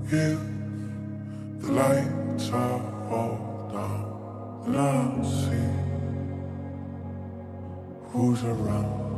If the lights are all down and I see who's around,